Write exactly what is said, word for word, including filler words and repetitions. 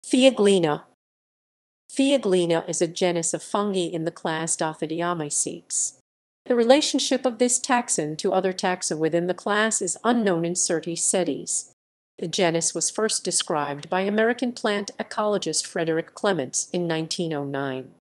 Phaeoglaena. Phaeoglaena is a genus of fungi in the class Dothideomycetes. The relationship of this taxon to other taxa within the class is unknown. Incertae sedis. The genus was first described by American plant ecologist Frederick Clements in nineteen oh nine.